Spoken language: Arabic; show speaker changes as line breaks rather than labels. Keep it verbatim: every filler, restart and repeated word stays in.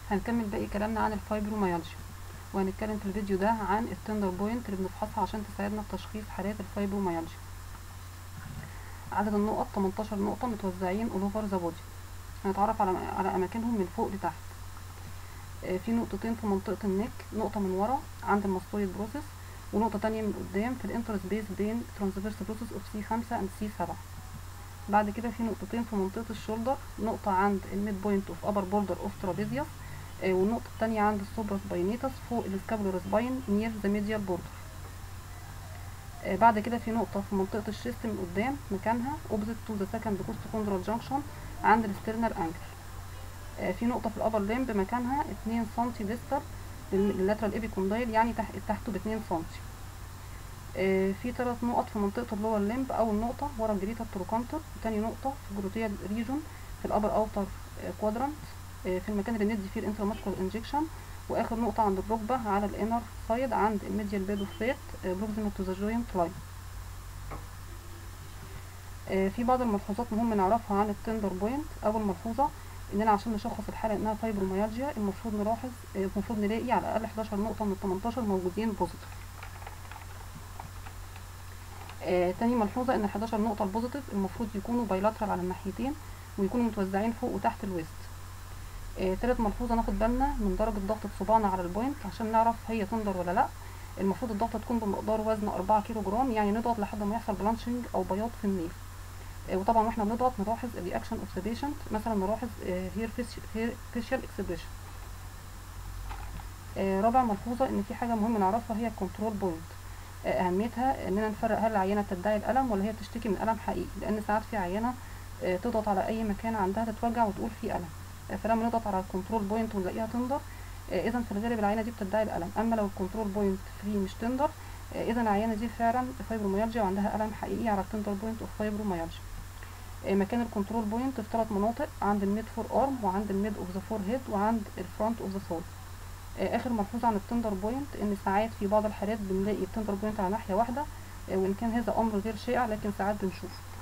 هنكمل باقي كلامنا عن الفايبروميالجيا، وهنتكلم في الفيديو ده عن التندر بوينت اللي بنفحصها عشان تساعدنا في تشخيص حالات الفايبروميالجيا. عدد النقط تمنتاشر نقطة متوزعين all over the body. هنتعرف على على اماكنهم من فوق لتحت. في نقطتين في منطقة النك، نقطة من ورا عند الماستويد بروسيس، ونقطة تانية من قدام في الانترسبيس بين ترانسفيرس بروسيس اوف سي خمسة اند سي سبعة. بعد كده في نقطتين في منطقة الشولدر، نقطة عند الميد بوينت اوف ابر بولدر اوف ترابيزيوس، والنقطة التانية عند السوبرا سباينيتس فوق السكابولار سباين نير ذا ميديال بوردر. بعد كده في نقطة في منطقة الشيست من قدام، مكانها اوبزيت تو ذا سكند كوستوكوندرال جانكشن عند السترنال انجل. في نقطة في الابر ليمب مكانها اتنين سنتي ديستال لللاترال ايبيكوندايل، يعني تحت تحته باتنين سنتي. في ثلاث نقط في منطقة اللور ليمب، اول نقطة ورا الجريتا تروكانتر، وتاني نقطة في جروتيال ريجون في الابر اوتر كوادرانت في المكان اللي ندي فيه الانتراماسكولار انجكشن، واخر نقطة عند الركبة على الانر سايد عند الميديال بيد اوف فيت بروكسيمال تو ذا جوينت لاين. في بعض الملحوظات مهم نعرفها عن التندر بوينت. اول ملحوظة اننا عشان نشخص الحالة انها فايبروميالجيا المفروض نلاحظ المفروض نلاقي على الاقل حداشر نقطة من ال تمنتاشر موجودين بوزيتيف. آه، تاني ملحوظة ان ال حداشر نقطة البوزيتيف المفروض يكونوا بايلاترال على الناحيتين ويكونوا متوزعين فوق وتحت الويست. آه، تالت ملحوظة ناخد بالنا من درجة ضغط صباعنا على البوينت عشان نعرف هي تندر ولا لا. المفروض الضغطة تكون بمقدار وزن أربعة كيلو جرام، يعني نضغط لحد ما يحصل بلانشنج او بياض في النيل. آه، وطبعا واحنا بنضغط نلاحظ الرياكشن اوف ذا بيشنت، مثلا نلاحظ هير فيشيال اكسبريشن. رابع ملحوظة ان في حاجة مهم نعرفها هي الكنترول بوينت. اهميتها اننا نفرق هل العينه بتدعي الالم ولا هي بتشتكي من الم حقيقي، لان ساعات في عينه تضغط على اي مكان عندها تتوجع وتقول في الم، فلما نضغط على الكنترول بوينت ونلاقيها تندر اذا في الغالب العينه دي بتدعي الالم. اما لو الكنترول بوينت فري مش تندر اذا العينه دي فعلا فايبروميالجيا وعندها الم حقيقي على التندر بوينت اوف فايبروميالجيا. مكان الكنترول بوينت في ثلاث مناطق، عند الميد فور ارم وعند الميد اوف ذا فور هيد وعند الفرونت اوف ذا ثول. اخر ملحوظه عن التندر بوينت ان ساعات في بعض الحالات بنلاقي التندر بوينت على ناحيه واحده، وان كان هذا امر غير شائع لكن ساعات بنشوفه.